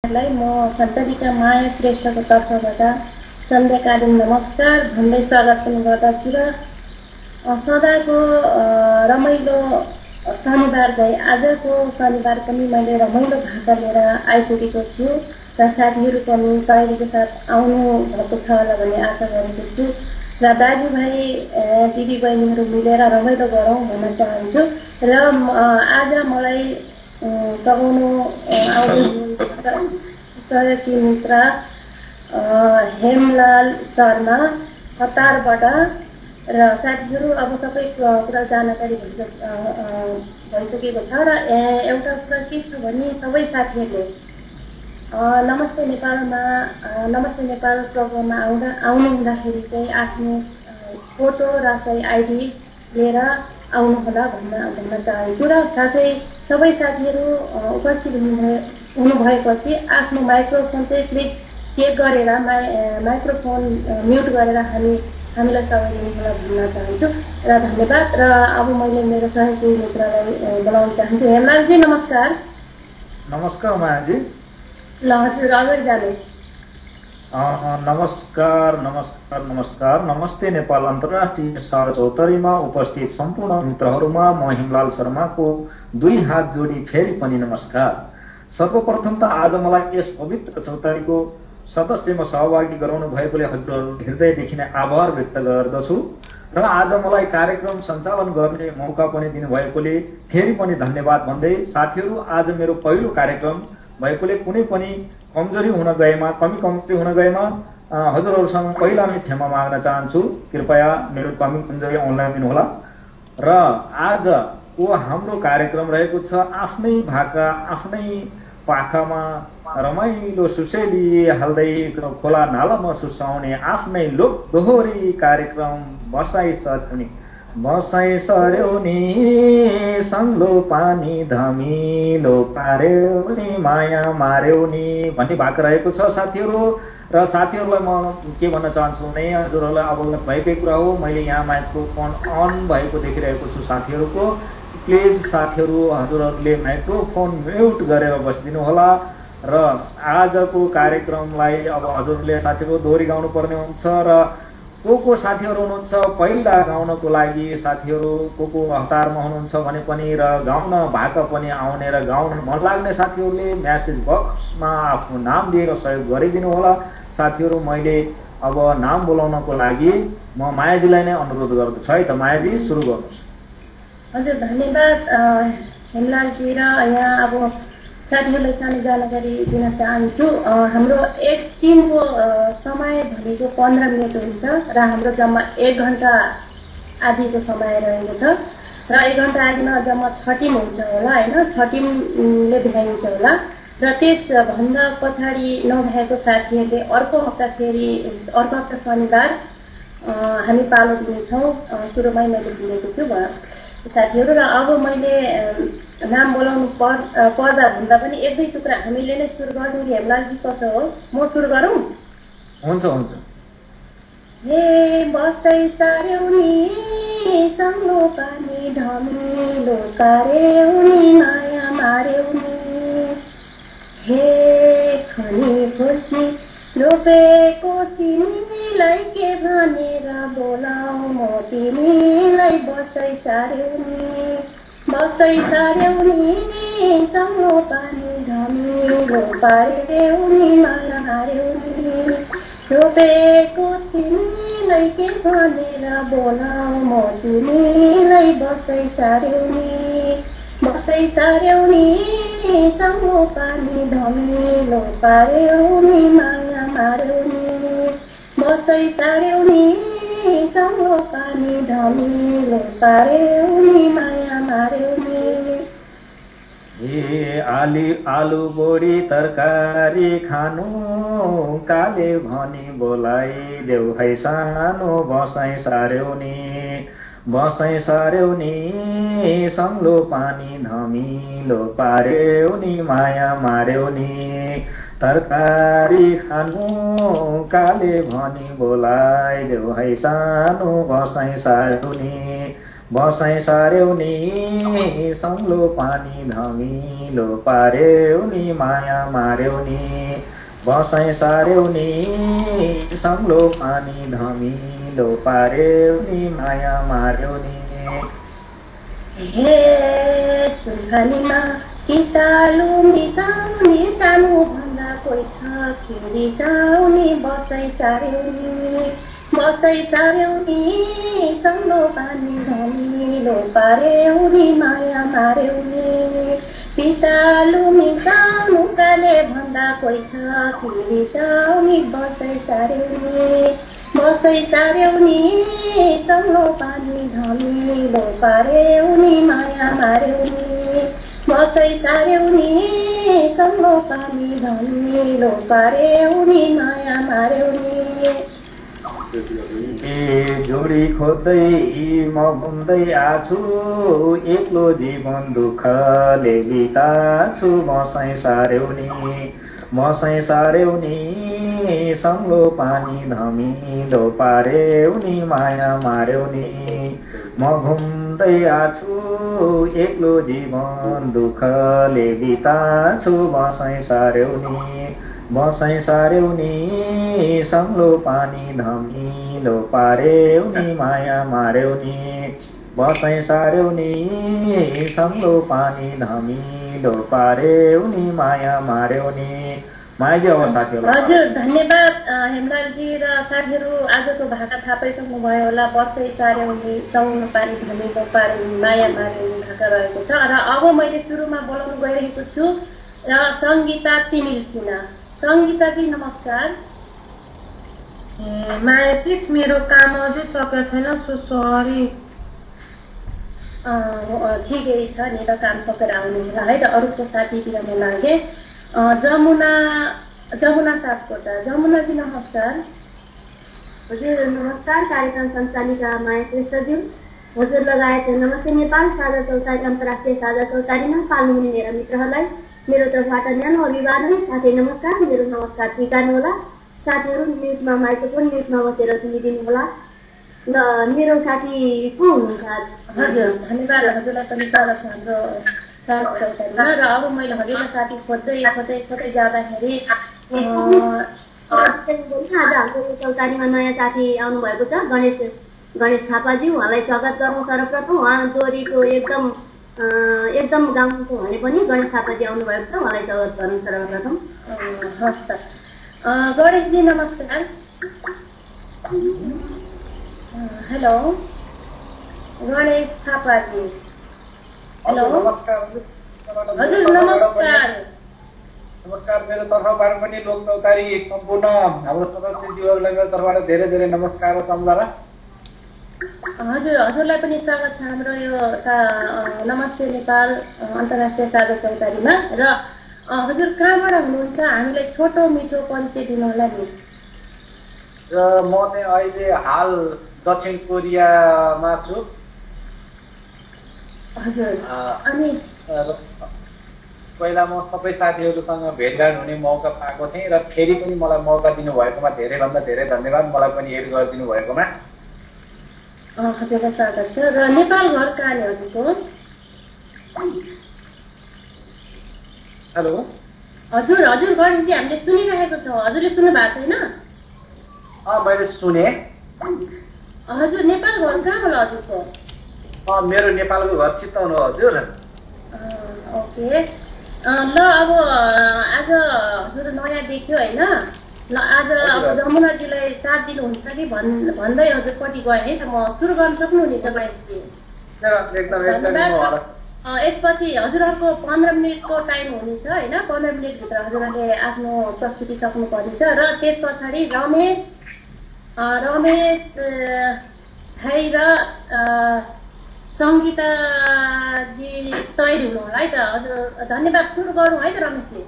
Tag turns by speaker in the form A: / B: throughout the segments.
A: लाई म सञ्चालिका माया श्रेष्ठको तर्फबाट सन्ध्याकालीन नमस्कार भन्दै स्वागत पनि गर्दछु र सदाको रमाइलो शनिबार गए आजको शनिबार पनि मैले रमाइलो भाका लिएर आइसकेको छु र साथीहरू पनि तयारीको साथ आउनु भएको छ होला भन्ने आशा गरेको छु र दाजुभाइ दिदीबहिनीहरू मिलेर रमाइलो गरौँ भन्न चाहन्छु र आज मलाई सघाउनु आउँदै सहयोगी मित्र हेमलाल शर्मा कतारबाट र साथीहरू अब सबै कुरा जानकारी भइसकेको छ र एउटा कुरा के छ भने सबै साथीहरूले नमस्ते नेपाल प्रोग्राममा आउनु हुँदाखेरि चाहिँ आफ्नो फोटो र सही आइडी लिएर आउनुहोला भन्न चाहन्छु र साथै सबै साथीहरू उपस्थित हुनुभएपछि आफ्नो माइक्रोफोन चाहिँ प्लिज चेक गरेर माइक्रोफोन म्युट गरेर हामीलाई सहयोग दिनुहोला भन्न चाहन्छु र धन्यवाद। र अब मैले मेरो सहयोगी मित्रलाई बोलाउन चाहन्छु। हेमलालजी नमस्कार।
B: नमस्कार मायाजी।
A: ल हजुर अगाडि जानुहोस्।
B: नमस्कार नमस्ते नेपाल अन्तर्राष्ट्रिय 74मा उपस्थित सम्पूर्ण मित्रहरूमा म हिमलाल शर्माको 2 हात जोडी फेरि पनि नमस्कार। सर्वप्रथम त आज मलाई यस पवित्र चौतारीको सदस्यमा सहभागी गराउनु भएकोले हजुरहरू हृदयदेखि नै आभार व्यक्त गर्दछु र आज मलाई कार्यक्रम सञ्चालन गर्ने मौका पनि दिनुभएकोले फेरि पनि धन्यवाद भन्दै साथीहरू आज मेरो पहिलो कार्यक्रम भएकोले कुनै पनि कमजोरी हुन गएमा कमी हुन गएमा हजुरहरूसँग पहिला नै क्षमा माग्न चाहन्छु। कृपया मेरो कमजोरी अनलाइन दिनुहोला। र आजको हाम्रो कार्यक्रम रहेको छ आफ्नै भाका आफ्नै पाखामा रमाइलो सुसेली हाल्दै खोला नालामा सुसाउने आफ्नै लोक दोहोरी कार्यक्रम बसाइ सर्यो नि सङ्लो पानी धमिलो पार्यो नि माया मार्यो नि भन्ने भाका रहेको छ साथीहरू। र साथीहरूलाई म के भन्न चाहन्छु भने हजुरहरूलाई अवगत भएकै कुरा हो, मैले यहाँ माइक्रोफोन अन भएको देखिरहेको छु साथीहरूको। प्लिज साथीहरू हजुरहरूले माइक्रोफोन म्युट गरेर बसिदिनु होला। र आजको कार्यक्रमलाई अब हजुरले साथीहरू दोहोरी गाउनु पर्ने हुन्छ र को साथीहरू हुनुहुन्छ पहिला गाउनको लागि साथीहरू को हतारमा हुनुहुन्छ भने पनि र गाउन भाका पनि आउने र गाउन मन लाग्ने साथीहरूले म्यासेज बक्समा आफ्नो नाम दिएर सहयोग गरिदिनु होला। साथीहरू मैले अब नाम बोलाउनको लागि म मायाजीलाई नै अनुरोध गर्दछु है त। मायाजी सुरु गर्नुहोस्।
A: हजुर धन्यवाद हेमलालजी। र यहाँ अब साथीहरूलाई सानो जानकारी दिन चाहन्छु। हाम्रो एक टिमको समय भनेको 15 मिनट हुन्छ र हाम्रो जम्मा 1 घन्टा आदिको समय रहेको छ र 1 घन्टा आदिमा जम्मा 6 टिम हुन्छ होला होइन, 6 टिमले भ्याइन्छ होला। र त्यसभन्दा पछाडि नभएको साथीहरूले अर्को हप्ता शनिबार हामी पालो दिनेछौँ। सुरुमै मैले दिएको थियो साथीहरू। र अब मैले नाम बोलाउनु पर्दा भन्दा पनि 1-2 टुक्रा हामीले नै सुरु गर्नु। हेमलालजी कसो हो, म सुरु गरौँ?
B: हुन्छ।
A: हे बसाइ सार्यौ नि सङ्लो पानी धमिलो पार्यौ नि माया मार्यौ नि हे खनी खुसी रोपेको सिमीलाई के भनेर बोलाऊ म तिमीलाई बसाइ सार्यौ नि सङ्लो पानी धमिलो पार्यौ नि माया हार्यौ नि रोपेको सिमीलाई के भनेर बोलाऊ म तिमीलाई बसाइ सार्यौ नि सङ्लो पानी धमिलो पार्यौ नि माया मार्यौ नि बसाइ सार्यौ नि सङ्लो पानी धमिलो पार्यौ नि माया मार्यौ नि।
B: आलु बोडी तरकारी खानु काले भनी बोलाइदेऊ है सानो बसाइ सार्यौ नि सङ्लो पानी धमिलो पार्यौ नि माया मार्यौ नि तरकारी खानु काले भनी बोलाइदेऊ है सानो बसाइ सार्यौ नि बसाइ सार्यौ नि सङ्लो पानी धमिलो पार्यौ नि माया मार्यौ नि बसाइ सार्यौ नि सङ्लो पानी धमिलो पार्यौ नि माया मार्यौ नि
A: हे सुहानीमा कितालु मिसाउने सानो भन्दा कोही छ कि रिसाउने बसाइ सार्यौ नि सङ्लो पानी धमिलो पार्यौ नि माया मार्यौ नि पितालु मिसाउनु काले भन्दा कोही छ कि रिसाउने बसाइ सार्यौ नि सङ्लो पानी धमिलो पार्यौ नि माया मार्यौ नि बसाइ सार्यौ नि सङ्लो पानी धमिलो पार्यौ नि माया मार्यौ नि
B: जोडी खोज्दै म घुम्दै आछु एक्लो जीवन दुःखले बिताछु बसाइ सार्यौ नि सङ्लो पानी धमिलो पार्यौ नि माया मार्यौ नि म घुम्दै आछु एक्लो जीवन दुःखले बिताछु बसाइ सार्यौ नि सङ्लो पानी धमिलो पार्यौ नि माया मार्यौ नि बसाइ सार्यौ नि सङ्लो पानी धमिलो पार्यौ नि माया मार्यौ नि मायाजी अब साथीहरू
A: हजुर धन्यवाद हेमलालजी र साथीहरू आजको भाका थाहा पाइसक्नुभयो होला बसाइ सार्यौ नि सङ्लो पानी धमिलो पार्यौ नि माया मार्यौ नि भाका रहेको छ र अब मैले सुरुमा बोलाउन गइरहेको छु र सङ्गीता तिमिल सिन्हा सङ्गीताजी नमस्कार
C: मायासिस मेरो काम अझै सकेको छैन सो सरी
A: ठिकै छ नि त काम सकेर आउनु होला है र अरूको साथीतिर म लागेँ जमुना सापकोटा जमुनाजी नमस्कार
D: हजुर नमस्कार कार्यक्रम सञ्चालिका माया श्रेष्ठज्यू हजुर लगायत नमस्ते नेपाल साझा चौतारी अन्तर्राष्ट्रिय साझा चौतारीमा पाल्नुहुने मेरा मित्रहरूलाई मेरो तर्फबाट न्यानो अभिवादन साथै नमस्कार मेरो नमस्कार स्वीकार्नुहोला साथीहरू म्युटमा माइक्रोफोन म्युटमा बसेर सुनिदिनु होला र मेरो साथी को हुनुहुन्छ
A: हजुर धन्यवाद हजुरलाई पनि तल छ हाम्रो साझा चौतारीमा र अब मैले हजुरलाई साथी खोज्दै जाँदाखेरि
D: आज हाम्रो चौतारीमा नयाँ साथी आउनुभएको छ गणेश थापाज्यू उहाँलाई स्वागत गर्नु सर्वप्रथम उहाँ जोडीको एकदम गाउँको भने पनि गणेश थापाजी आउनुभएको छ उहाँलाई स्वागत गर्नु सर्वप्रथम
A: हस् त गणेशजी नमस्कार हेलो गणेश थापाजी हेलो हजुर नमस्कार
E: मेरो तर्फबाट पनि लोक चौतारी सम्पूर्ण हाम्रो सदस्यज्यूहरूलाई मेरो तर्फबाट धेरै धेरै नमस्कार र सम्झना
A: हजुरलाई पनि स्वागत छ हाम्रो यो नमस्ते नेपाल अन्तर्राष्ट्रिय साझा चौतारीमा र हजुर कहाँबाट हुनुहुन्छ हामीलाई छोटो मिठो परिचय दिनु होला नि
E: र म चाहिँ अहिले हाल दक्षिण कोरियामा छु
A: हजुर अनि
E: पहिला म सबै साथीहरूसँग भेटघाट हुने मौका पाएको थिएँ र फेरि पनि मलाई मौका दिनुभएकोमा धेरैभन्दा धेरै धन्यवाद मलाई पनि एड गरिदिनु भएकोमा
A: हजुरलाई स्वागत छ र नेपाल घर कहाँ नि हजुरको
E: हेलो
A: हजुर गणेशजी हामीले सुनिरहेको छौँ हजुरले सुन्नु भएको छैन
E: मैले सुने
A: हजुर नेपाल घर कहाँ होला हजुरको
E: मेरो नेपालको घर चितवन हो हजुर
A: ओके ल अब आज हजुर नयाँ देख्यो होइन ल आज अब जमुनाजीलाई साथ दिनुहुन्छ कि भन्दै हजुरपट्टि गएँ है त म सुरु गर्न सक्नुहुनेछ गणेशजी यसपछि हजुरहरूको 15 मिनटको टाइम हुनेछ होइन 15 मिनटभित्र हजुरहरूले आफ्नो प्रस्तुति सक्नुपर्नेछ र त्यस पछाडि रमेश भाइ र सङ्गीताजी तयारी हुनु होला है त हजुर धन्यवाद सुरु गरौँ है त रमेशजी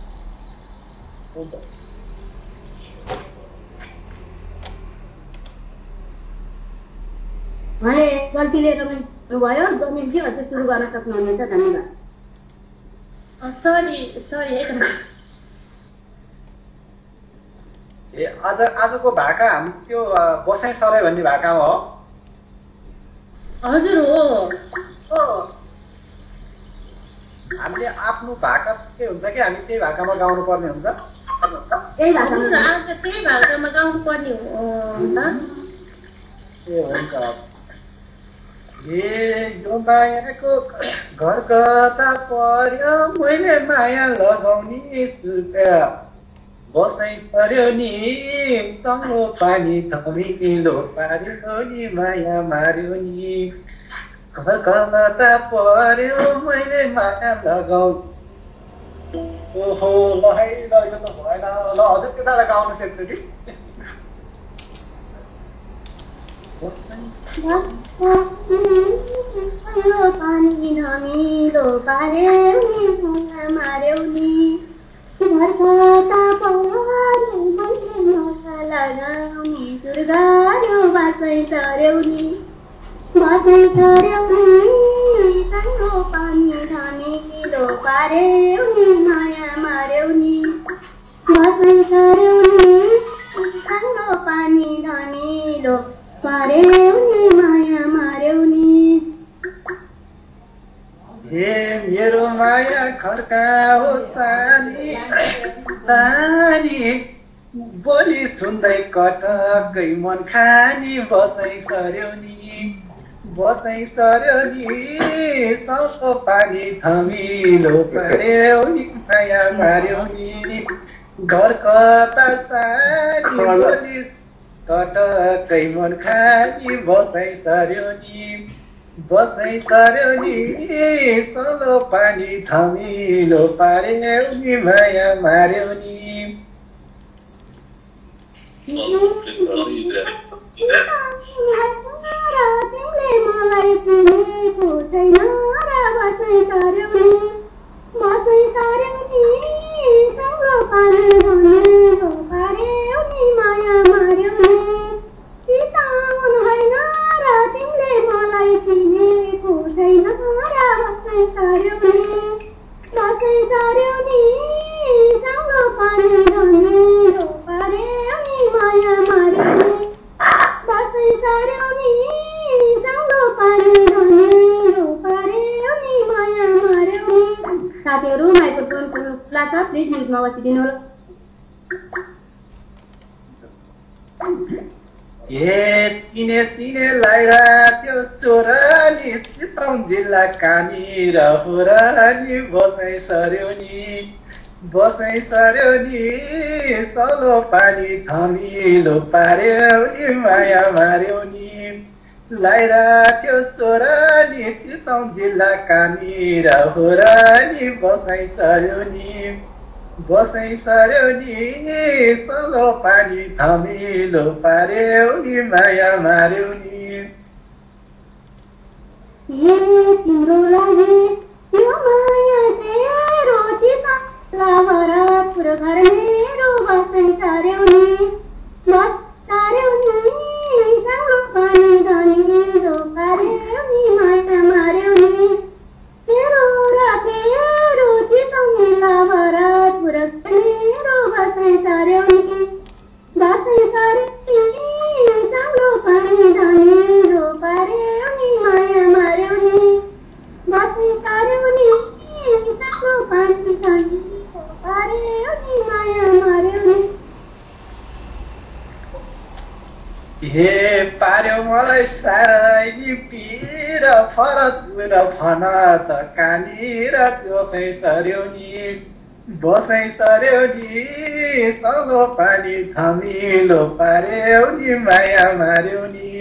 D: उहाँले गल्तीले भयो गणेशजी हजुर सुरु गर्न सक्नुहुनेछ धन्यवाद
A: सरी है त
E: आजको भाका हामी त्यो बसाइ सराई भन्ने भाका हो
A: हजुर हो।
E: हामीले आफ्नो भाका के हुन्छ कि हामी त्यही भाकामा गाउनु पर्ने हुन्छ।
D: त्यही भाषामा
A: त्यही भाकामा गाउनु पर्ने हो त।
E: ए हुन्छ। यो मायाको घर कता पर्यो मैले माया लगाउने सुर्का बसै पर्यो नि सङ्गो पानी थमिलो पार्यो नि माया मार्यो नि घर कता पर्यो मैले माया लगाउने। ओहो ल है ल यो त भएन ल हजुर त्यतालाई गाउनु सक्छु कि।
D: पानी धमिलो पार्यो नि माया मार्यो नि घर कता पर्यो मैले माया लगाउने सुर्गायो बासै चर्यो नि बासै चर्यो नि सानो पानी धमिलो पार्यो नि माया मार्यो नि बासै चर्यो नि सानो पानी धमिलो पार्यो नि माया मार्यो नि।
E: हे मेरो माया खर्का हो सानी सानी बोली सुन्दै कटकै मन खानी बसै सर्यो नि सस्तो पानी थमिलो पार्यो नि माया मार्यो नि घर कता सानी बोली कटकै मन खानी बसै सर्यो नि सलो पानी थमिलो पार्यो नि माया मार्यो नि।
D: तिमीले मलाई चिनेको छैन र बसै सर्यो नि सङ्गो पानी धमिलो पार्यो नि माया मार्यो नि चिताउनु होइन र तिमीले मलाई चिनेको छैन र बसै सर्यो नि सङ्गो पानी धमिलो पार्यो नि माया मार्यो नि बसै सर्यो नि सङ्गो पानी धमिलो पार्यो नि माया मार्यो नि। साथीहरू माइक्रोफोन खुला छ प्लिज म्युटमा बसिदिनु होला।
E: तिने लगाइराख्यो चोरानी चितवन जिल्ला कानी र होरानी बसै सर्यो नि सलो पानी थमिलो पार्यो नि माया मार्यो नि लगाइराख्यो चोरानी चितवन जिल्ला कानी र होरानी बसै सर्यो नि सलो पानी थमिलो पार्यो नि माया मार्यो नि।
D: तिम्रो लागि यो माया तेरो चितला भरतपुर घर मेरो बसै सर्यो नि सङ्गो पानी धमिलो पार्यो नि माया मार्यो नि तेरो र तेरो चितवन जिल्ला भरतपुर मेरो बसै सर्यो नि सङ्गो पानी धमिलो पार्यो नि माया मार्यो नि बसै सर्यो नि सङ्गो पानी धमिलो पार्यो नि माया मार्यो नि।
E: हे पार्यो मलाई साह्रै नि पिर फरकपुर भन त कहाँनिर बसै सर्यो नि सलो पानी थमिलो पार्यो नि माया मार्यो नि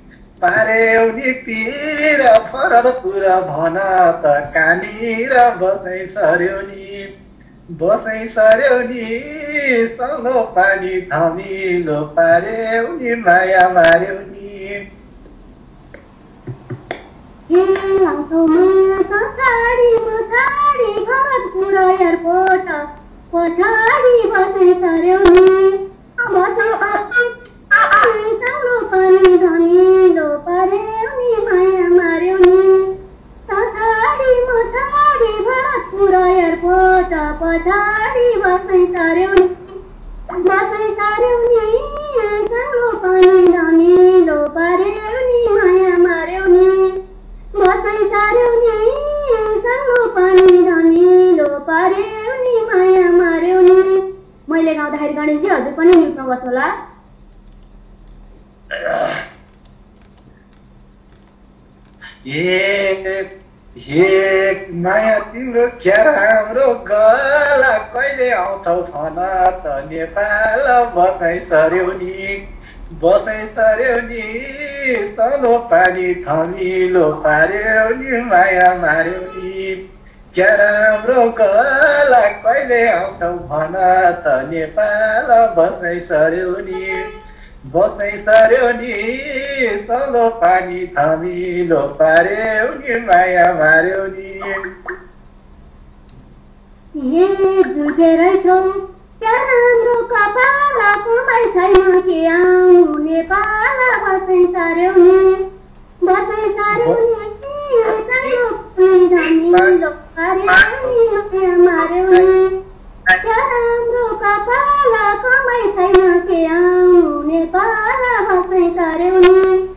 E: पिर फरकपुर भन त कहाँनिर बसै सर्यो नि सलो पानी थमिलो पार्यो नि माया मार्यो नि।
D: भरतपुर एयरपोर्ट पछाडि बसै सर्यो नि सङ्गो पानी धमिलो पार्यो नि माया मार्यो नि भरतपुर एयरपोर्ट पछाडि बसै सर्यो नि सङ्गो पानी धमिलो पार्यो नि माया मार्यो नि। मैले गाउँदाखेरि गणेशजी हजुर पनि म्युटमा बस्नु होला।
E: माया तिम्रो क्या राम्रो गला कहिले आउँछौ भन त नेपाल बसाइ सर्यो नि तलो पानी थमिलो पार्यो नि माया मार्यो नि क्या राम्रो गला कहिले आउँछौ भन त नेपाल बसाइ सर्यो नि तलो पानी थमिलो पार्यो नि माया मार्यो नि
D: जुझेरैछौ क्या राम्रो कपाल कमाइ छैन के आउनु नेपाल बसाइ सर्यो नि धमिलो पार्यो नि माया मार्यो नि क्या राम्रो कपाल कमाइ छैन के आउनु नेपाल बसाइ सर्यो नि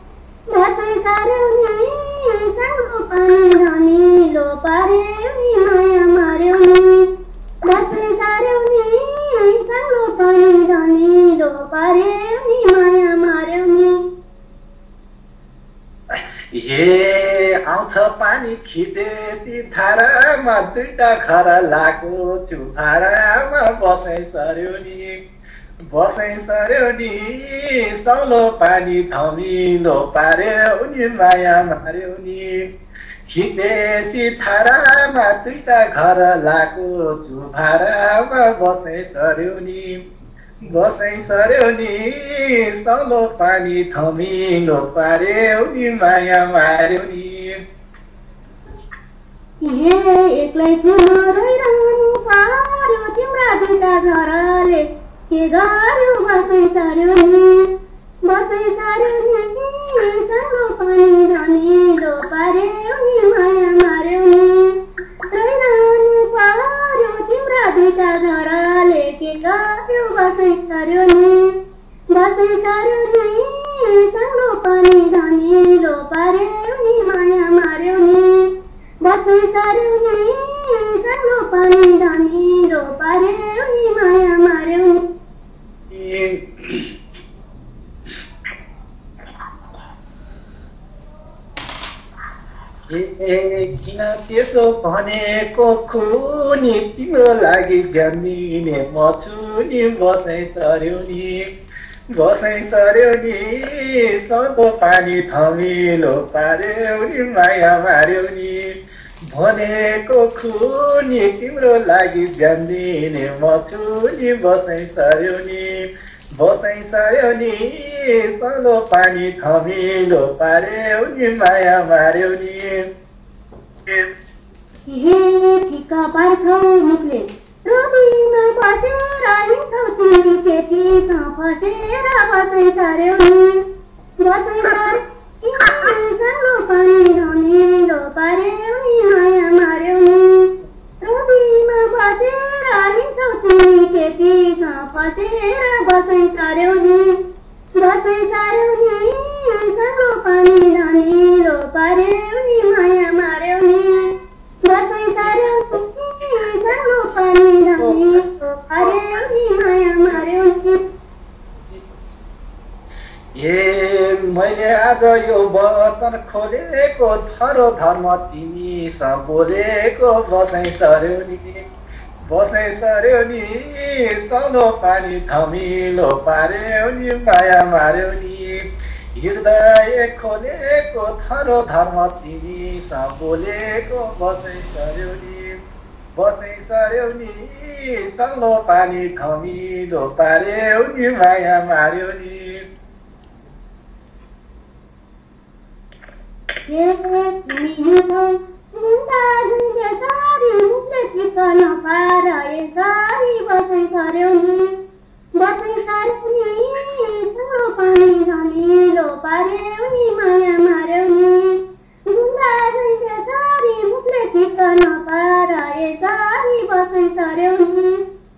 D: सानो पानी धमिलो पार्यो नि माया मार्यो नि बसाइ सर्यो नि सानो पानी धमिलो पार्यो नि माया मार्यो नि
E: आउँछ पानी खिचेती धारामा दुईटा घर लाको छु धारामा बसाइ सर्यो नि तलो पानी थमिलो पार्यो नि माया मार्यो नि खिचेती धारामा दुईटा घर लाको छु धारामा बसाइ सर्यो नि तलो पानी थमिलो पार्यो नि माया मार्यो नि
D: एक्लै ठुलो रोइरहनु पर्यो तिम्रा दुईटा घरले के गर्यो बसाइ सर्यो नि सानो पानी धमिलो पार्यो नि माया मार्यो नि रोइरहनु पर्यो तिम्रा दुईटा घरले के गर्यो बसाइ सर्यो नि सानो पानी धमिलो पार्यो नि माया मार्यो नि बसाइ सर्यो नि सानो पानी धमिलो पार्यो नि माया मार्यो नि
E: किन त्यसो भनेको खुनी तिम्रो लागि जन्मिने म छु नि बसाइ सर्यो नि सबै पानी थमिलो पार्यो नि माया मार्यो नि भनेको खुनी तिम्रो लागि जन्मिने म छु नि बसाइ सर्यो नि तलो पानी थमिलो पार्यो नि माया मार्यो नि
D: ठिक्का पार्छौ मुखले रोटीमा बसेर हिँड्छौ तिमी केटीसँग फसेर बसाइ सर्यो नि सानो पानी धमिलो पार्यो नि माया मार्यो नि रोटीमा बसेर हिँड्छौ तिमी केटीसँग फसेर बसाइ सर्यो नि सानो पानी धमिलो पार्यो नि माया मार्यो नि बसाइ सर्यो सानो पानी धमिलो पार्यो नि माया मार्यो नि
E: मैले आज यो वचन खोलेको थरो धर्म तिमीसँग बोलेको बसाइ सर्यो नि तलो पानी थमिलो पार्यो नि माया मार्यो नि हृदय खोलेको थरो धर्म तिमीसँग बोलेको बसाइ सर्यो नि तलो पानी थमिलो पार्यो नि माया मार्यो नि
D: बसाइ सर्यो नि सानो पानी धमिलो पार्यो नि माया मार्यो नि मुखले ठिक नपार यसरी बसाइ सर्यो नि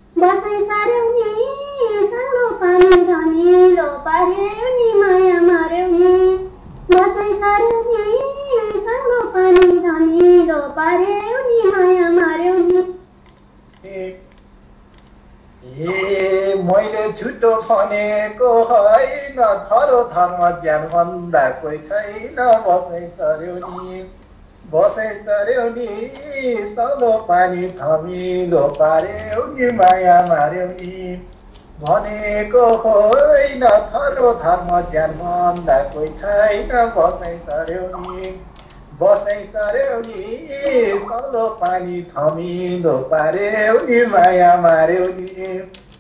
D: सानो पानी धमिलो पार्यो नि माया मार्यो नि बसाइ सर्यो नि सानो पानी धमिलो पार्यो नि माया मार्यो नि
E: मैले छुटो भनेको होइन थरो थरमा ज्यान भन्दा कोही छैन बसै सर्यो नि बसै सर्यो नि तल्लो पानी थमिलो पार्यो नि माया मार्यो नि भनेको होइन थरो थरमा ज्यान भन्दा कोही छैन बसै सर्यो नि बसै सर्यो नि तल्लो पानी थमिलो पार्यो नि माया मार्यो नि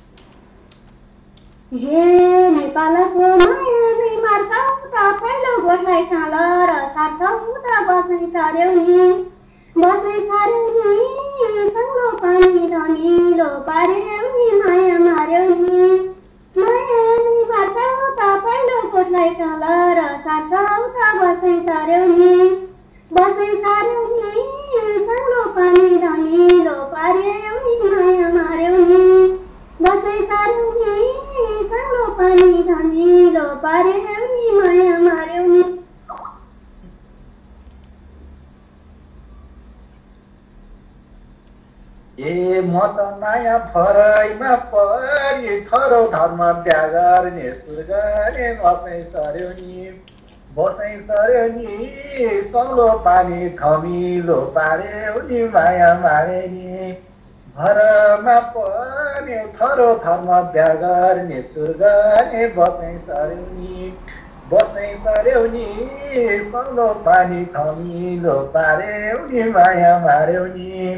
D: हे नेपालको मायाले मार्छौ त पहिलो गोठलाई साल र सार्छौ त बसै सर्यो नि सङ्लो पानी धमिलो पार्यो नि माया मार्यो नि मायाले मार्छौ त पहिलो गोठलाई साल र सार्छौ त बसै सर्यो नि सङ्लो पानी धमिलो पार्यो नि माया मार्यो नि बसै सर्यो नि सङ्लो पानी धमिलो पार्यो नि माया मार्यो नि
E: ए म त नयाँ फरैमा परि थरो धर्म बिहा गर्ने सुर गरे बसै सर्यो नि सङ्लो पानी थमिलो पार्यो नि माया मारे नि घरमा पनि थरो थरमा बिहा गर्ने सुर गरे बसै सर्यो नि सङ्लो पानी थमिलो पार्यो नि माया मार्यो नि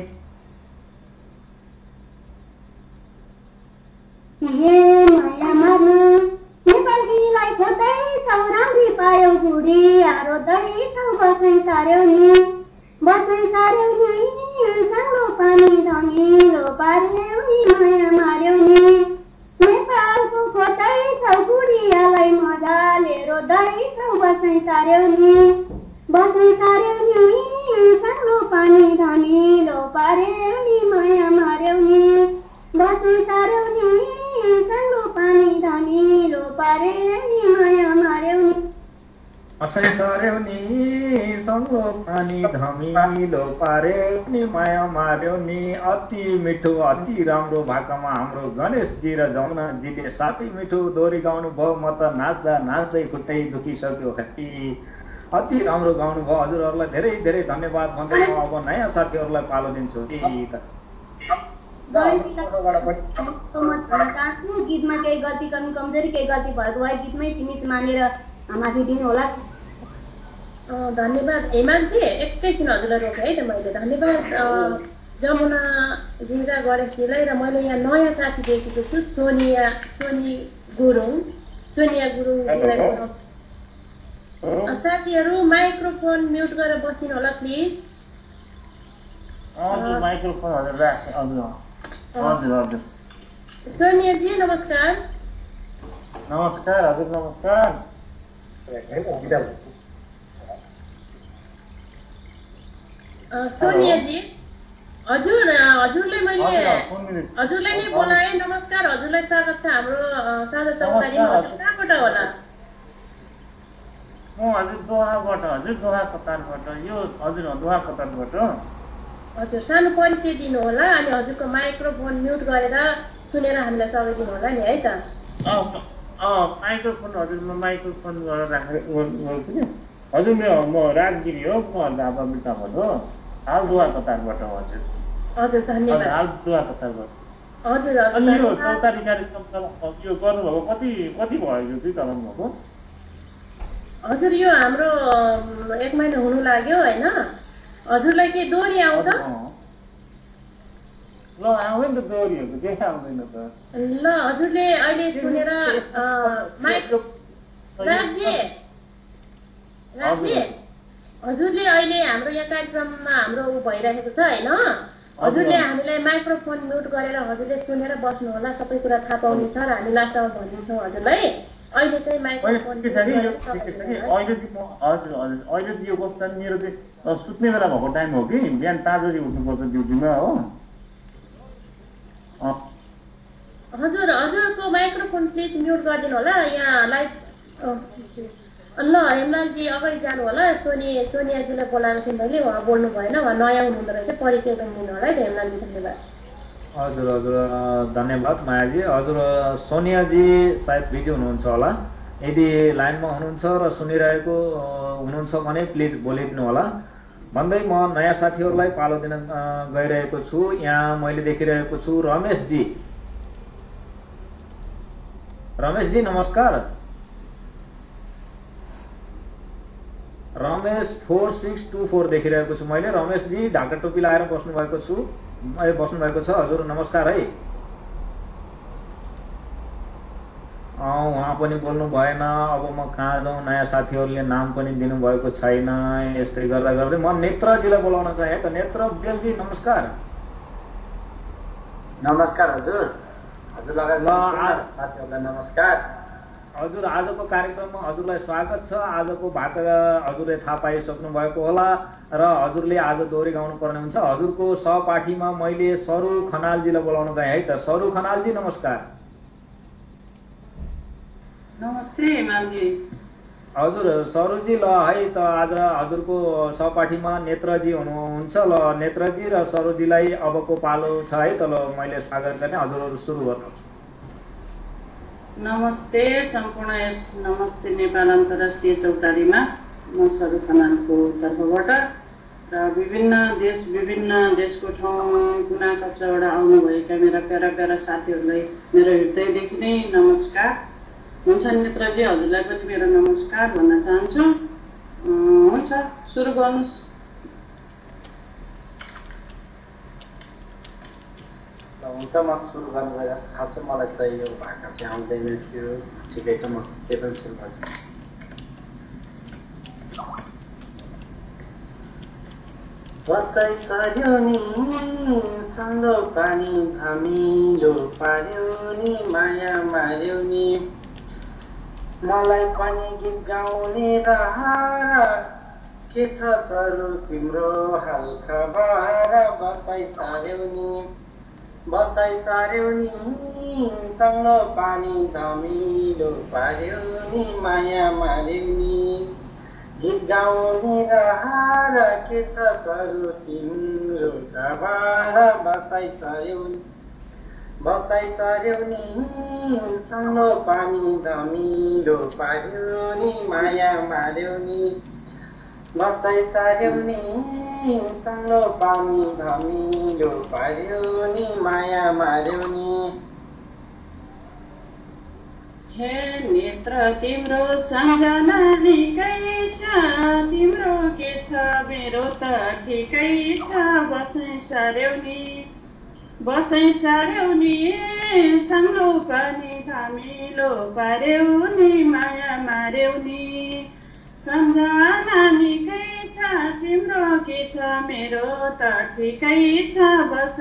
D: हे माया मार्नु नेपालीलाई खोज्दैछौ राम्री पायौ बुढी रोज्दैछौ बसै सर्यो नि सङ्लो पानी धमिलो पार्यो नि माया मार्यो नि नेपालको खोज्दैछौ बुढियालाई मजाले रोज्दैछौ बसै सर्यो नि सङ्लो पानी धमिलो पार्यो नि माया मार्यो नि बसै सर्यो नि सङ्लो पानी धमिलो पार्यो नि माया मार्यो नि
B: बसै सर्यो नि सङ्लो पानी धमिलो पार्यो नि माया मार्यो नि अति मिठो अति राम्रो भाकामा हाम्रो गणेशजी र जमुनाजीले साथै मिठो दोहोरी गाउनु भयो म त नाच्दा नाच्दै खुट्टै दुखिसक्यो खै अति राम्रो गाउनु भयो हजुरहरूलाई धेरै धेरै धन्यवाद भन्दै म अब नयाँ साथीहरूलाई पालो दिन्छु
D: गीतमा केही गल्ती कमजोरी केही गल्ती भएको भए गीतमै सीमित मानेर माथि दिनु होला
A: धन्यवाद हेमालजी एकैछिन हजुरलाई रोकेँ है त मैले धन्यवाद जमुनाजी र गणेशजीलाई र मैले यहाँ नयाँ साथी देखेको छु सोनिया गुरुङजीलाई साथीहरू माइक्रोफोन म्युट गरेर बस्दिनु होला प्लिज
E: माइक्रोफोन हजुर
A: सोनियाजी नमस्कार
E: हजुर नमस्कार
A: सोनियाजी हजुरलाई नै बोलाएँ नमस्कार हजुरलाई स्वागत छ हाम्रो साझा चौतारीमा कहाँबाट होला
E: म हजुर दोहा कतारबाट यो हजुर दोहा कतारबाट
A: हजुर सानो परिचय दिनु होला अनि हजुरको माइक्रोफोन म्युट गरेर सुनेर हामीलाई सबै दिनु होला नि है त
E: माइक्रोफोन हजुर म माइक्रोफोन गरेर राखेको नि हजुर म राजगिरी हो म ढाबा मिटाबाट हो हाल दोहा कतारबाट
A: हजुर धन्यवाद
E: हाल दोहा कतारबाट
A: हजुर
E: अनि यो चौतारी कार्यक्रम यो गर्नुभएको कति भयो यो चाहिँ चलाउनु भएको
A: हजुर यो हाम्रो 1 महिना हुनु लाग्यो होइन हजुरलाई के दोहोरी आउँछ
E: ल आउँदैन त दोहोरीहरु केही आउँदैन त
A: ल हजुरले अहिले सुनेर राज्य हजुरले अहिले हाम्रो यहाँ कार्यक्रममा हाम्रो भइरहेको छ हैन हजुरले हामीलाई माइक्रोफोन म्युट गरेर हजुरले सुनेर बस्नु होला सबै कुरा थाहा पाउने छ र हामी लास्टमा भन्दिन्छौँ हजुरलाई अहिले चाहिँ माइक्रोफोन
E: अहिले यो कस्तो मेरो चाहिँ सुत्ने बेला भएको टाइम हो कि बिहान 5 बजे उठ्नुपर्छ ड्युटीमा हो
A: हजुरको माइक्रोफोन प्लिज म्युट गरिदिनु होला यहाँ लाइभ ल हेमलालजी अगाडि जानु होला सोनियाजीलाई बोलाएको थिएँ मैले उहाँ बोल्नु भएन उहाँ नयाँ हुनुहुँदो रहेछ परिचय पनि दिनु होला है त हेमलालजी धन्यवाद
B: हजुर हजुर धन्यवाद मायाजी। हजुर सोनियाजी सायद बिजी हुनुहुन्छ होला, यदि लाइनमा हुनुहुन्छ र सुनिरहेको हुनुहुन्छ भने प्लिज बोलिदिनु होला भन्दै म नयाँ साथीहरूलाई पालो दिन गइरहेको छु। यहाँ मैले देखिरहेको छु रमेशजी। रमेशजी नमस्कार। रमेश 4624 देखिरहेको छु मैले। रमेशजी ढाका टोपी लगाएर बस्नु भएको छ। हजुर नमस्कार है। उहाँ पनि बोल्नु भएन। अब म कहाँ जाउँ, नयाँ साथीहरूले नाम पनि दिनुभएको छैन। यस्तै गर्दा गर्दै म नेत्रजीलाई बोलाउन चाहे। त नेत्र बेलजी नमस्कार।
F: नमस्कार हजुर। लगायत साथीहरूलाई नमस्कार।
B: हजुर आजको कार्यक्रममा हजुरलाई स्वागत छ। आजको भाका हजुरले थाहा पाइसक्नु भएको होला र हजुरले आज दोहोरी गाउनु पर्ने हुन्छ। हजुरको सहपाठीमा मैले सरू खनालजीलाई बोलाउन गएँ है त। सरू खनालजी नमस्कार।
G: नमस्ते हिमालजी।
B: हजुर सरूजी ल है त आज हजुरको सहपाठीमा नेत्रजी हुनुहुन्छ। ल नेत्रजी र सरूजीलाई अबको पालो छ है त। ल मैले स्वागत गर्ने, हजुरहरू सुरु गर्नुहोस्।
G: नमस्ते सम्पूर्ण यस नमस्ते नेपाल अन्तर्राष्ट्रिय चौतारीमा म सरू खनालको तर्फबाट र विभिन्न देशको ठाउँ कुना कक्षाबाट आउनुभएका मेरा प्यारा साथीहरूलाई मेरो हृदयदेखि नै नमस्कार हुन्छ। नेत्रजी हजुरलाई पनि मेरो नमस्कार भन्न चाहन्छु। हुन्छ सुरु गर्नुहोस्।
F: हुन्छ म सुरु गर्नु गइरहेको छु। खासै मलाई त यो भाका चाहिँ आउँदैन थियो, ठिकै छ म त्यही पनि सुरु गर्छु। बसाइ सर्यो नि सङ्गो पानी धमिलो पार्यो नि माया मार्यो नि मलाई पनि गीत गाउने र के छ सरू तिम्रो हाल खबर बसाइ सार्यो नि सङ्गो पानी धमिलो पार्यो नि माया मार्यो नि गीत गाउने र के छ सरू तिम्रो खबर बसाइ सार्यो नि सङ्गो पानी धमिलो पार्यो नि माया मार्यो नि बसाइ सार्यो नि सङ्गो पानी धमिलो पार्यो नि माया मार्यो नि।
G: हे नेत्र तिम्रो सम्झना निकै छ, तिम्रो के छ मेरो त ठिकै छ। बसाइ सार्यो नि सङ्गो पानी धमिलो पार्यो नि माया मार्यो नि सम्झना निकै छ, तिम्रो के छ मेरो त ठिकै छ।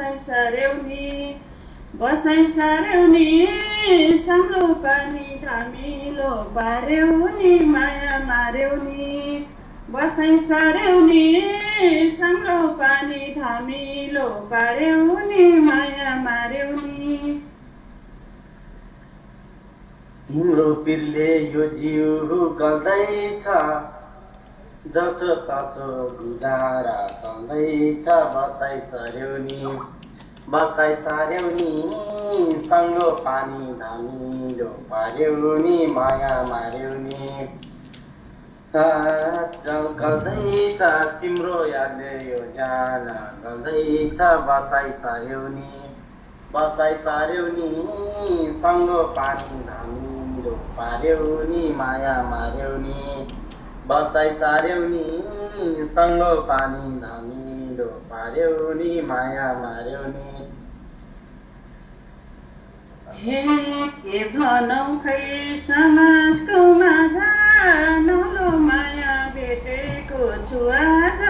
G: बसाइ सार्यो नि सङ्गो पानी धमिलो पार्यो नि माया मार्यो नि बसाइ सार्यो नि सङ्गो पानी धमिलो पार्यो नि माया मार्यो नि।
F: तिम्रो पिरले यो जिउ गल्दैछ, जसो तसो गुजारा चल्दैछ। बसाइ सार्यो नि सङ्गो पानी धमिलो पार्यो नि माया मार्यो नि गल्दैछ तिम्रो यादले यो ज्यान गल्दैछ। बसाइ सार्यो नि सङ्गो पानी धमिलो पार्यो नि माया मार्यो नि बसाइ सार्यो नि सङ्गो पानी धमिलो पार्यो नि माया मार्यो नि।
G: हे के भनौ खै समाजको माझ नौलो माया भेटेको छु आज।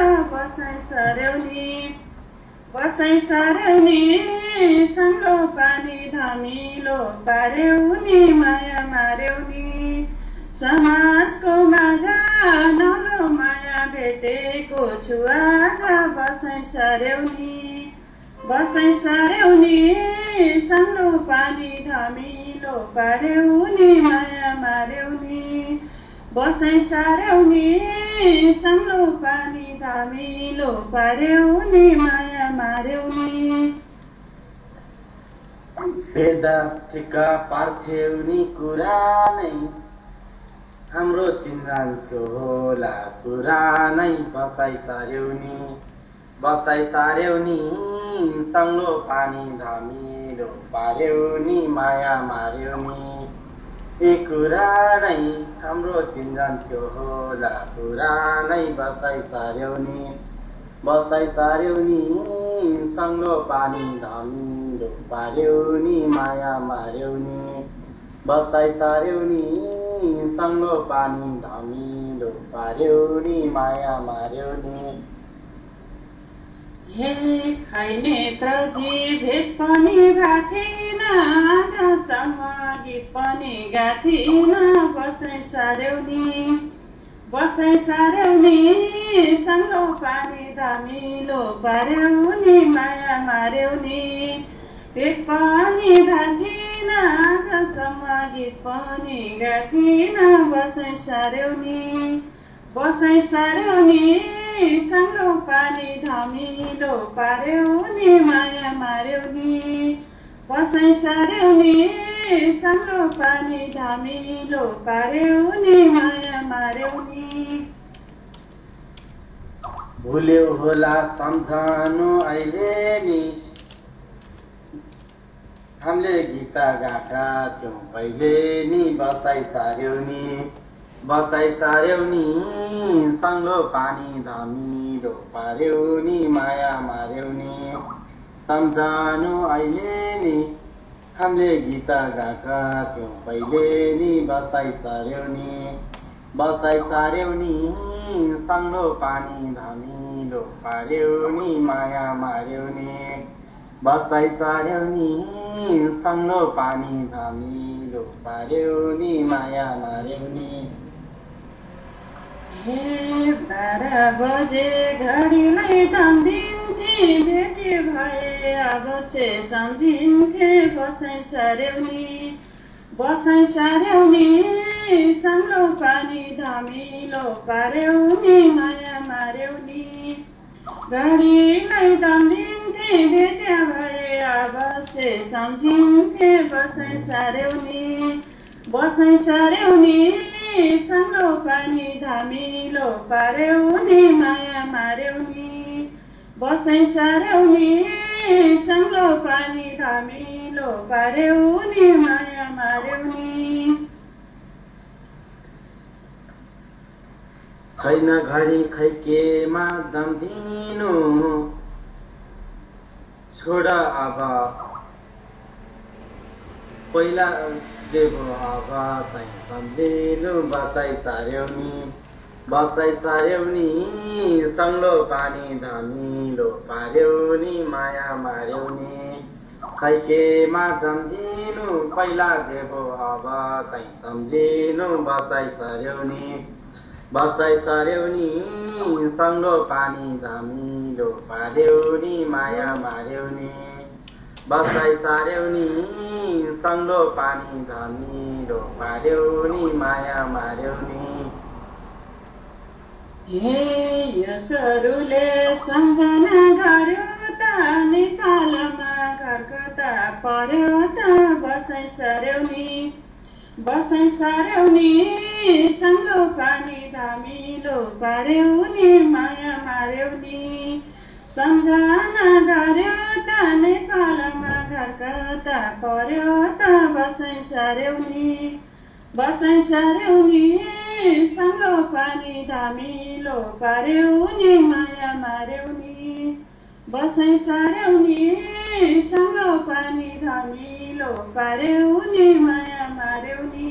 G: बसाइ सार्यो नि सङ्गो पानी धमिलो पार्यो नि माया मार्यो नि समाजको माझ नौलो माया भेटेको छु आज। बसाइ सार्यो नि सङ्गो पानी धमिलो पार्यो नि माया मार्यो नि बसाइ सार्यो नि सङ्गो पानी धमिलो पार्यो नि माया मार्यो नि।
F: हेर्दा ठिक्का पार्छेउ नि कुरा नै हाम्रो चिन्जान्थ्यो होला पुरानै बसाइ सार्यौ नि सङ्लो पानी धमिलो पार्यौ नि माया मार्यौ नि ए कुरा नै हाम्रो चिन्जान्थ्यो होला पुरानै बसाइ सार्यौ नि सङ्लो पानी धमिलो पार्यौ नि माया मार्यौ नि बसाइ सार्यौ नि सङ्लो पानी धमिलो पार्यौ नि माया मार्यौ नि
G: हे खैनेत्रजी भेट पनि गाथिन आजसम्म गीत पनि गाथिन बसाइ सार्यौ नि सङ्लो पानी धमिलो पार्यौ नि माया मार्यौ नि भेट पनि गाथिन आजसम्म गीत पनि गाथिन बसाइ सार्यौ नि सङ्लो पानी धमिलो पार्यौ नि माया मार्यौ नि बसाइ सार्यौ नि सङ्लो पानी धमिलो पार्यौ नि माया मार्यौ नि
F: भुल्यौ होला सम्झनु अहिले नि हामीले गीत गाएका थियौँ पहिले नि बसाइ सार्यौ नि सङ्लो पानी धमिलो पार्यौ नि माया मार्यौ नि सम्झनु अहिले नि हामीले गीत गाएका थियौँ पहिले नि बसाइ सार्यौ नि सङ्लो पानी धमिलो पार्यौ नि माया मार्यौ नि बसाइ सार्यौ नि सङ्लो पानी धमिलो पार्यौ नि माया मार्यौ नि
G: हे 12 बजे घडीलाई तम्दिन्थे भेटी भए अवश्य सम्झिन्थे बसाइ सार्यौ नि सङ्लो पानी धमिलो पार्यौ नि माया मार्यौ नि घडीलाई तम्दिन्थे भेटी भए अवश्य सम्झिन्थे बसाइ सार्यौ नि सङ्लो पानी धमिलो पार्यौ नि माया मार्यौ नि बसाइ सार्यौ नि सङ्लो पानी धमिलो पार्यौ नि माया मार्यौ नि
F: छैन घडी खै केमा दम दिनु छोड अब पहिला जे भयो अब चाहिँ सम्झिनु बसाइ सार्यौ नि सङ्लो पानी धमिलो पार्यौ नि माया मार्यौ नि खै केमा दम दिनु पहिला जे भयो अब चाहिँ सम्झिनु बसाइ सार्यौ नि सङ्लो पानी धमिलो पार्यौ नि माया मार्यौ नि बसाइ सार्यौ नि सङ्लो पानी धमिलो पार्यौ नि माया मार्यौ नि
G: हे यसहरूले सम्झना गर्यो त नेपालमा घर कता पर्यो त बसाइ सार्यौ नि सङ्लो पानी धमिलो पार्यौ नि माया मार्यौ नि सम्झना गर्यो त नेपालमा घर कता पर्यो त बसाइ सार्यौ नि सङ्लो पानी धमिलो पार्यौ नि माया मार्यौ नि बसाइ सार्यौ नि सङ्लो पानी धमिलो पार्यौ नि माया मार्यौ नि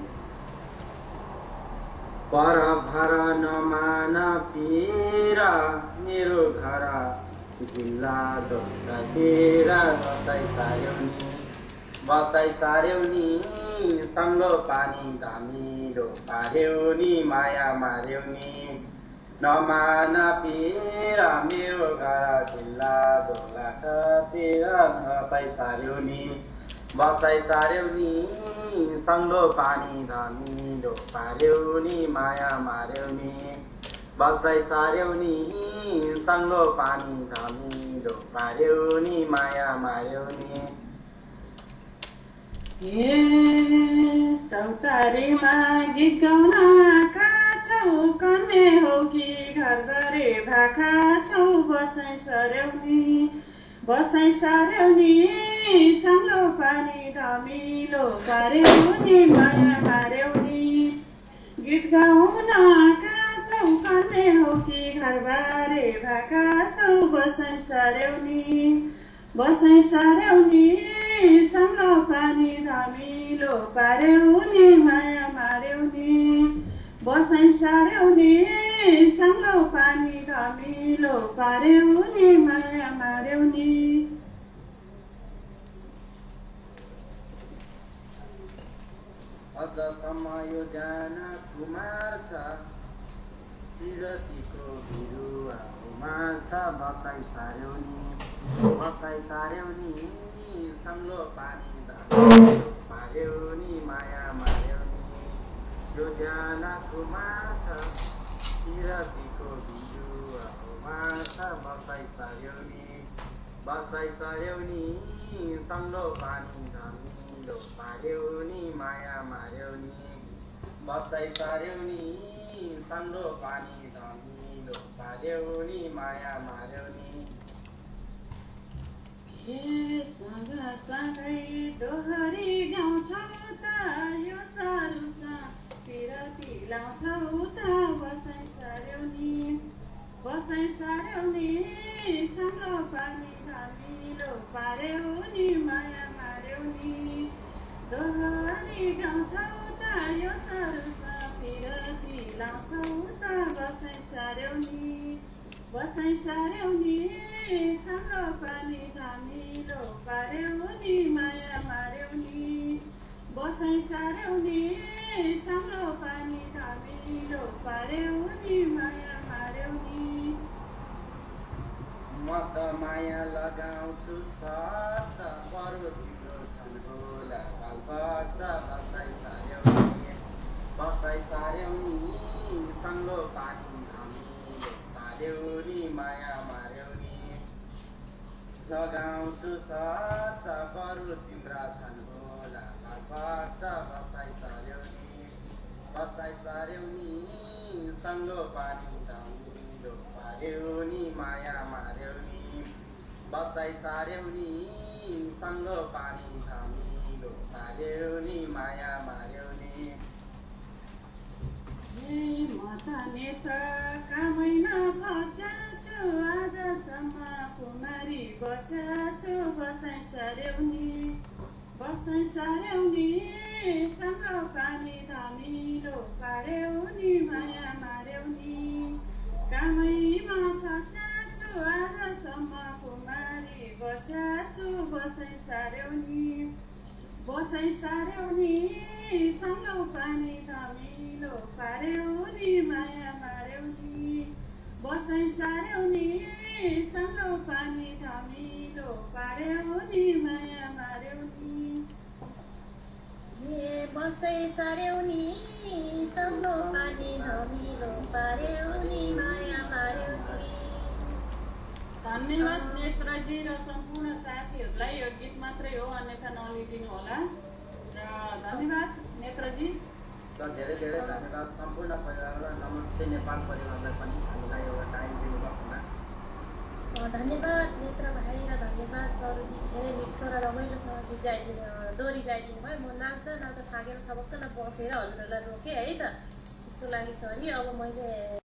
F: पर भर नमान पिर मेरो घर जिल्ला दोकातिर बसाइ सार्यौ नि सङ्लो पानी धमिलो पार्यौ नि माया मार्यौ नि नमान पिर मेरो घर जिल्ला दोकातिर बसाइ सार्यौ नि सङ्लो पानी धमिलो पार्यौ नि माया मार्यौ नि बसाइ सार्यौ नि सङ्लो पानी धमिलो पार्यौ नि माया मार्यौ नि
G: चौतारीमा गीत गाउन आएका छौ कन्ने हो कि घर गरे भाका छौ बसाइ सार्यौनी साङ्लो पानी धमिलो पार्यौनी माया मार्यौनी गीत गाउन आएका छौ कन्ने हो कि घर बारे भाका छौ बसाइ सार्यौनी साङ्लो पानी धमिलो पार्यौनी माया मार्यौनी बसाइ सार्यौनी साङ्लो पानी धमिलो पार्यौनी माया मार्यौनी
F: अझसम्म यो जान कुमार छ विरतीको बिरुवा उमार छ बसाइ सार्यौनी साङ्लो पानी धमिलो पार्यौनी माया मार्यौनी यो जान कुमार छ विरतीको बिरुवा उमार छ बसाइ सार्यौनी साङ्लो पानी धमिलो पार्यौनी माया मार्यौनी बसाइ सार्यौनी साङ्लो पानी धमिलो पार्यौनी माया मार्यौनी
G: सँगसँगै दोहोरी गाउँछौ त यो सारुसा पिरती लाउँछौ त बसाइ सार्यौनी साङ्लो पानी धमिलो पार्यौनी माया मार्यौनी दोहोरी गाउँछौ त यो सारुसा पिरती लाउँछौ त बसाइ सार्यौनी साङ्लो पानी धमिलो पार्यौनी माया मार्यौनी बसाइ सार्यौनी साङ्लो पानी धमिलो पार्यौनी माया मार्यौनी
F: म त माया लगाउँछु सर्छ बरु तिम्रो छन् होला बालबच्चा बसाइ सार्यौनी साङ्लो पानी धमिलो पार्यौनी माया मार्यौनी लगाउँछु सर्छ बरु तिम्रा छन् होला बालबच्चा बसाइ सार्यौनी साङ्लो पानी धमिलो पार्यौनी माया मार्यौनी बसाइ सार्यौनी साङ्लो पानी धमिलो पार्यौनी माया मार्यौनी
G: म त नेत्र कामैमा फस्याछु आजसम्म कुमारी बस्याछु बसाइ सार्यौनी साङ्लो पानी धमिलो पार्यौनी माया मार्यौनी कामैमा फस्याछु आजसम्म कुमारी बस्याछु बसाइ सार्यौनी साङ्लो पानी धमिलो पार्यौनी माया मार्यौनी बसाइ सार्यौनी साङ्लो पानी धमिलो पार्यौनी माया मार्यौनी
A: बसाइ सार्यौनी साङ्लो पानी धमिलो पार्यौनी माया मार्यौनी।
G: धन्यवाद नेत्रजी र सम्पूर्ण साथीहरूलाई। यो गीत मात्रै हो, अन्यथा नलिदिनु होला। र धन्यवाद नेत्रजी।
F: धेरै धेरै धन्यवाद सम्पूर्ण परिवारलाई। नमस्ते नेपाल परिवारलाई पनि हामीलाई एउटा टाइम दिनुभएकोमा
A: धन्यवाद नेत्र भाइ र धन्यवाद सरोजी। धेरै मिठो र रमाइलोसँग गीत दोहोरी गाइदिनु भयो। म नाच्दा थाकेर थपक्क बसेर हजुरहरूलाई रोकेँ है त, त्यसको लागि सरी। अब मैले